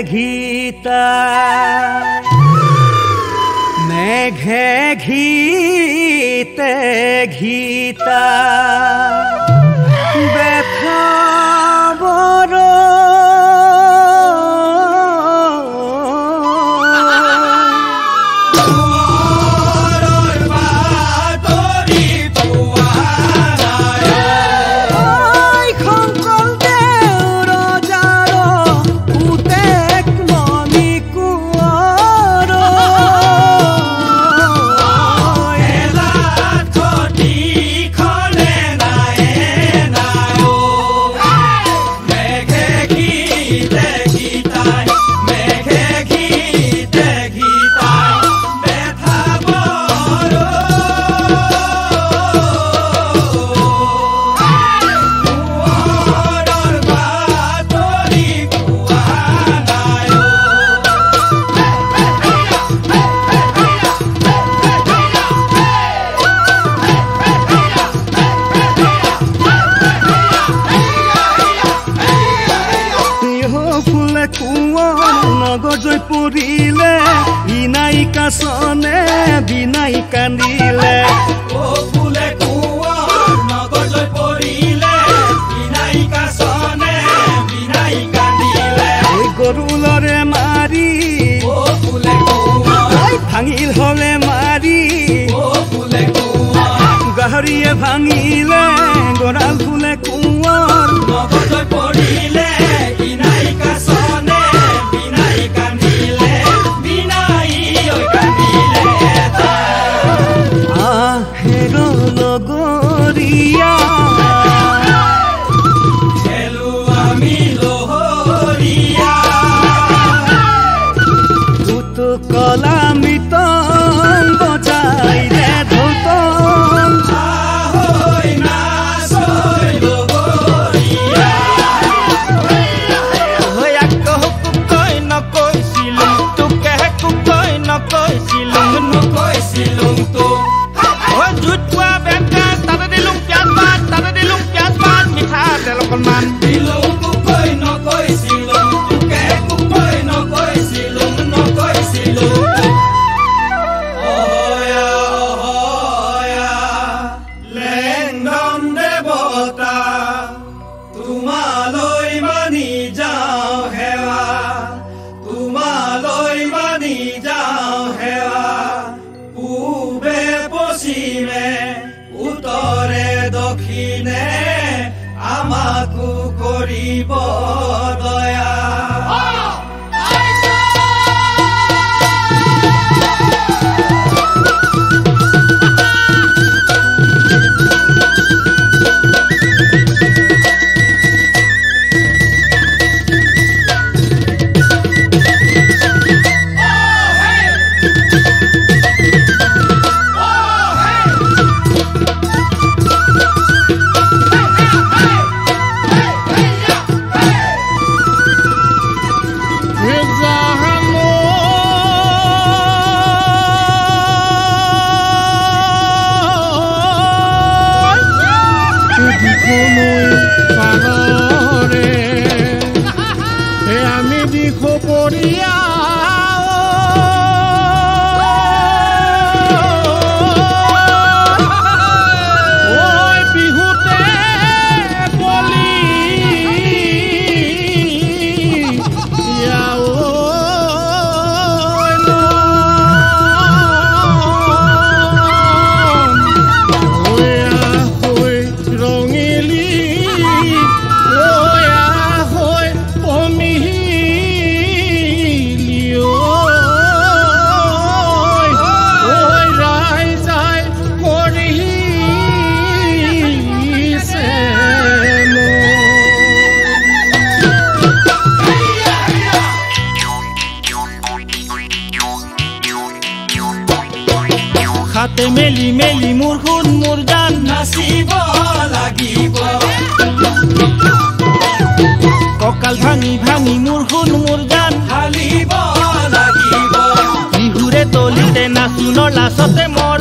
ঘিতা মেঘে ঘিতে ঘিতা ব্যথা বড় নগজৈ পৰিলে বিনাই কাছনে বিনাই কান্দিলে ও ফুলে কুঁৱৰ নগজৈ পৰিলে বিনাই কাছনে বিনাই কান্দিলে গৰুলৰে মাৰি ও ফুলে কুঁৱৰ ভাঙিল হলে মাৰি ও ফুলে কুঁৱৰ গাহৰিয়ে ভাঙিলে গৰাল ফুলে কুঁৱৰ নগজৈ পৰিলে বিনাই কাছনে লগৰীয়া খেলো আমি লহৰীয়া দুট কলা মৃতং বজাই ৰে ধুতং আহৈ নাচৈ লগৰীয়া হৈ আকৌ কুকৈ নকৈছিলো তোকে কুকৈ নকৈছিলো নকৈছিলো তোক মান দিলুং কুকৈ নকৈছিলো তোকে কুকৈ নকৈছিলো নকৈছিলো অহয়া অহয়া লেংডন দেৱতা তোমালৈ মানি যাওঁ হেৱা তোমালৈ মানি যাওঁ হেৱা পূবে পশ্চিমে উত্তৰে দক্ষিণে আমাকো কৰিব দয়া আমি দিখো পৰিয়া বিহুতে বলি ৰঙিলি হাতে মেলি মেলি মোৰ খুন মোৰ জান নাচিব লাগিব কঁকাল ভাঙি ভাঙি মোৰ খুন মোৰ জান ঢালিব লাগিব বিহুৰে তলিতে নাচোনৰ লাচতে মৰ